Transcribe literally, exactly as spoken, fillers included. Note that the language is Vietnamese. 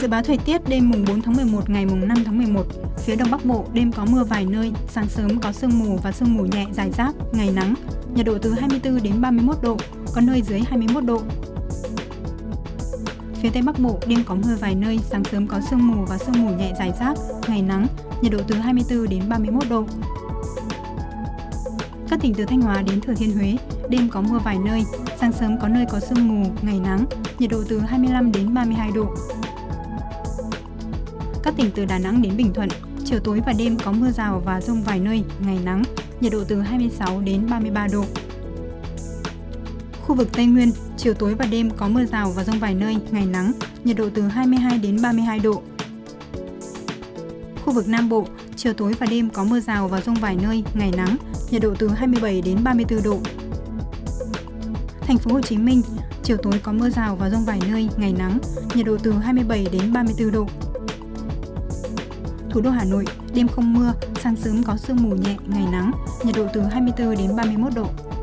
Dự báo thời tiết đêm mùng bốn tháng mười một ngày mùng năm tháng mười một, phía Đông Bắc Bộ đêm có mưa vài nơi, sáng sớm có sương mù và sương mù nhẹ rải rác, ngày nắng, nhiệt độ từ hai mươi tư đến ba mươi mốt độ, có nơi dưới hai mươi mốt độ. Phía Tây Bắc Bộ đêm có mưa vài nơi, sáng sớm có sương mù và sương mù nhẹ rải rác, ngày nắng, nhiệt độ từ hai mươi tư đến ba mươi mốt độ. Các tỉnh từ Thanh Hóa đến Thừa Thiên Huế, đêm có mưa vài nơi, sáng sớm có nơi có sương mù, ngày nắng, nhiệt độ từ hai mươi lăm đến ba mươi hai độ. Các tỉnh từ Đà Nẵng đến Bình Thuận, chiều tối và đêm có mưa rào và dông vài nơi, ngày nắng, nhiệt độ từ hai mươi sáu đến ba mươi ba độ. Khu vực Tây Nguyên, chiều tối và đêm có mưa rào và dông vài nơi, ngày nắng, nhiệt độ từ hai mươi hai đến ba mươi hai độ. Khu vực Nam Bộ, chiều tối và đêm có mưa rào và dông vài nơi, ngày nắng, nhiệt độ từ hai mươi bảy đến ba mươi tư độ. Thành phố Hồ Chí Minh, chiều tối có mưa rào và dông vài nơi, ngày nắng, nhiệt độ từ hai mươi bảy đến ba mươi tư độ. Thủ đô Hà Nội, đêm không mưa, sáng sớm có sương mù nhẹ, ngày nắng, nhiệt độ từ hai mươi tư đến ba mươi mốt độ.